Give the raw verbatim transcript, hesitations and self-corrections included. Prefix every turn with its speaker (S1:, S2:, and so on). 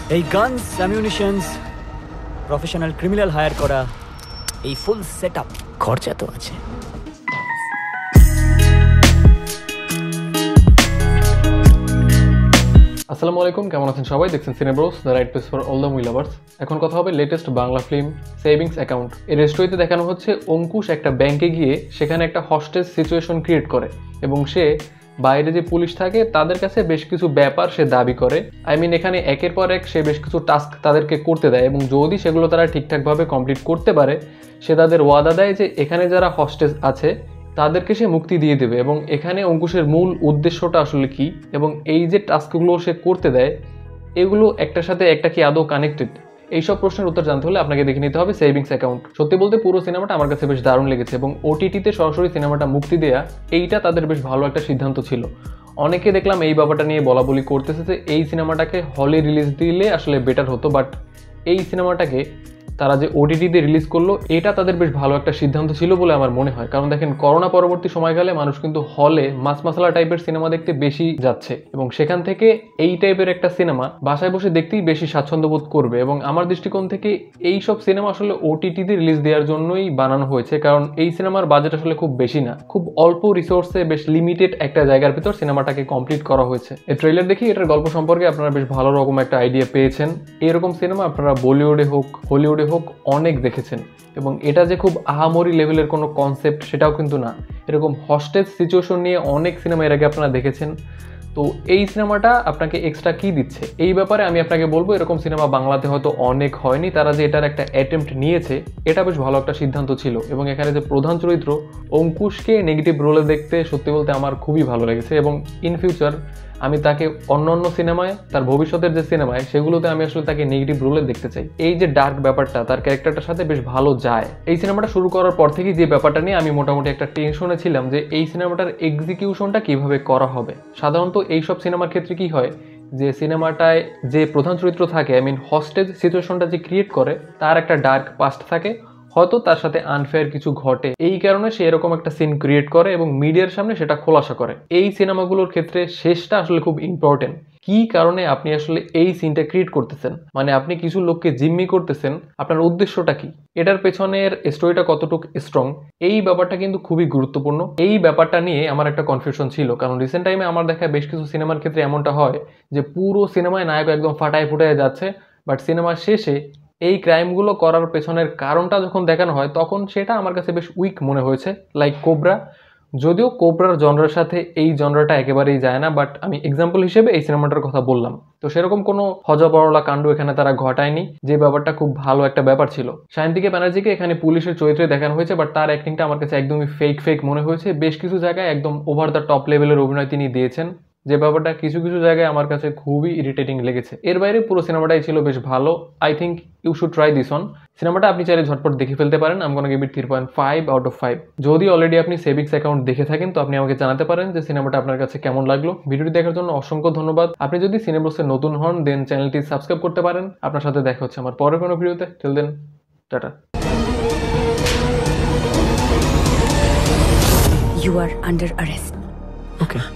S1: এই guns, ammunitions, professional criminal hire করা, এই ফুল সেটআপ খরচা তো আছে।
S2: আসসালামু আলাইকুম, কেমন আছেন সবাই? দেখছেন cine bros, the right place for all the movie lovers. এখন কথা হবে latest Bangla film savings account. এর স্টোরিতে দেখানো হচ্ছে অঙ্কুশ একটা ব্যাংকে গিয়ে সেখানে একটা হস্টেজ সিচুয়েশন ক্রিয়েট করে এবং সে বাইরে যে পুলিশ থাকে তাদের কাছে বেশ কিছু ব্যাপার সে দাবি করে। আই মিন এখানে একের পর এক সে বেশ কিছু টাস্ক তাদেরকে করতে দেয় এবং যদি সেগুলো তারা ঠিকঠাকভাবে কমপ্লিট করতে পারে সে তাদের ওয়াদা দেয় যে এখানে যারা হস্টেজ আছে তাদেরকে সে মুক্তি দিয়ে দেবে। এবং এখানে অঙ্কুশের মূল উদ্দেশ্যটা আসলে কি এবং এই যে টাস্কগুলো সে করতে দেয় এগুলো একটার সাথে একটা কি আদৌ কানেক্টেড, এইসব প্রশ্নের উত্তর জানতে হলে আপনাকে দেখে নিতে হবে সেভিংস অ্যাকাউন্ট। সত্যি বলতে পুরো সিনেমাটা আমার কাছে বেশ দারুণ লেগেছে এবং ওটিটিতে সরাসরি সিনেমাটা মুক্তি দেয়া এইটা তাদের বেশ ভালো একটা সিদ্ধান্ত ছিল। অনেকে দেখলাম এই ব্যাপারটা নিয়ে বলা বলি করতেছে যে এই সিনেমাটাকে হলে রিলিজ দিলে আসলে বেটার হতো, বাট এই সিনেমাটাকে তারা যে ওটিটিতে রিলিজ করলো এটা তাদের বেশ ভালো একটা সিদ্ধান্ত ছিল বলে আমার মনে হয়। কারণ দেখেন, করোনা পরবর্তী সময়কালে মানুষ কিন্তু হলে মাস মাসালা টাইপের সিনেমা দেখতে বেশি যাচ্ছে এবং সেখান থেকে এই টাইপের একটা সিনেমা বাসায় বসে দেখতেই বেশি স্বাচ্ছন্দ্য বোধ করবে। এবং আমার দৃষ্টিকোণ থেকে এই সব সিনেমা আসলে ওটিটিতে রিলিজ দেওয়ার জন্যই বানানো হয়েছে, কারণ এই সিনেমার বাজেট আসলে খুব বেশি না, খুব অল্প রিসোর্সে বেশ লিমিটেড একটা জায়গার ভিতর সিনেমাটাকে কমপ্লিট করা হয়েছে। এই ট্রেলার দেখি এটার গল্প সম্পর্কে আপনারা বেশ ভালো রকম একটা আইডিয়া পেয়েছেন। এরকম সিনেমা আপনারা বলিউডে হোক হলিউডে হোক অনেক দেখেছেন এবং এটা যে খুব আহামরি লেভেলের কোনো কনসেপ্ট সেটাও কিন্তু না। এরকম হস্টেজ সিচুয়েশন নিয়ে অনেক সিনেমা এর আগে আপনারা দেখেছেন। তো এই সিনেমাটা আপনাকে এক্সট্রা কি দিচ্ছে এই ব্যাপারে আমি আপনাকে বলবো, এরকম সিনেমা বাংলাতে হয়তো অনেক হয়নি। তারা যে এটার একটা অ্যাটেম্প্ট নিয়েছে এটা বেশ ভালো একটা সিদ্ধান্ত ছিল এবং এখানে যে প্রধান চরিত্র অঙ্কুশকে নেগেটিভ রোলে দেখতে সত্যি বলতে আমার খুবই ভালো লেগেছে এবং ইন ফিউচার আমি তাকে অন্য অন্য সিনেমায়, তার ভবিষ্যতের যে সিনেমায় সেগুলোতে আমি আসলে তাকে নেগেটিভ রোলে দেখতে চাই। এই যে ডার্ক ব্যাপারটা তার ক্যারেক্টারটার সাথে বেশ ভালো যায়। এই সিনেমাটা শুরু করার পর থেকেই যে ব্যাপারটা নিয়ে আমি মোটামুটি একটা টেনশনে ছিলাম যে এই সিনেমাটার এক্সিকিউশনটা কিভাবে করা হবে। সাধারণত এইসব সিনেমার ক্ষেত্রে কি হয় যে সিনেমাটায় যে প্রধান চরিত্র থাকে, আই মিন হস্টেজ সিচুয়েশনটা যে ক্রিয়েট করে তার একটা ডার্ক পাস্ট থাকে, হয়তো তার সাথে আনফেয়ার কিছু ঘটে, এই কারণে সে এরকম একটা সিন ক্রিয়েট করে এবং মিডিয়ার সামনে সেটা খোলাসা করে। এই সিনেমাগুলোর ক্ষেত্রে শেষটা আসলে খুব ইম্পর্টেন্ট। কি কারণে আপনি আসলে এই সিনটা ক্রিয়েট করতেছেন, মানে আপনি কিছু লোককে জিম্মি করতেছেন, আপনার উদ্দেশ্যটা কি, এটার পেছনের স্টোরিটা কতটুকু স্ট্রং, এই ব্যাপারটা কিন্তু খুবই গুরুত্বপূর্ণ। এই ব্যাপারটা নিয়ে আমার একটা কনফিউশন ছিল, কারণ রিসেন্ট টাইমে আমার দেখা বেশ কিছু সিনেমার ক্ষেত্রে এমনটা হয় যে পুরো সিনেমায় নায়ক একদম ফাটায় ফুটায় যাচ্ছে, বাট সিনেমার শেষে এই ক্রাইমগুলো করার পেছনের কারণটা যখন দেখানো হয় তখন সেটা আমার কাছে বেশ উইক মনে হয়েছে। লাইক কোবরা, যদিও কোবরার জনরার সাথে এই জনরাটা একেবারেই যায় না, বাট আমি এক্সাম্পল হিসেবে এই সিনেমাটার কথা বললাম। তো সেরকম কোনো হজবরলা কাণ্ড এখানে তারা ঘটায়নি, যে ব্যাপারটা খুব ভালো একটা ব্যাপার ছিল। সায়ন্তিকা ব্যানার্জিকে এখানে পুলিশের চরিত্রে দেখানো হয়েছে, বাট তার অ্যাক্টিংটা আমার কাছে একদমই ফেক ফেক মনে হয়েছে। বেশ কিছু জায়গায় একদম ওভার দ্য টপ লেভেলের অভিনয় তিনি দিয়েছেন, যে ব্যাপারটা কিছু কিছু জায়গায় আমার কাছে খুবই ইরিটেটিং লেগেছে। এর বাইরে পুরো সিনেমাটাই ছিল বেশ ভালো। I think you should try this one. সিনেমাটা আপনি চাইলে ঝটপট দেখে ফেলতে পারেন। আমি gonna give it three point five out of five. যদি অলরেডি আপনি সেভিংস অ্যাকাউন্ট দেখে থাকেন তো আপনি আমাকে জানাতে পারেন যে সিনেমাটা আপনার কাছে কেমন লাগলো। ভিডিওটি দেখার জন্য অসংখ্য ধন্যবাদ। আপনি যদি সিনেব্রোসে নতুন হন দেন চ্যানেলটি সাবস্ক্রাইব করতে পারেন। আপনার সাথে দেখা হচ্ছে আমার পরের কোনো ভিডিওতে। টিল দেন, টাটা।
S3: You are under arrest.
S1: Okay.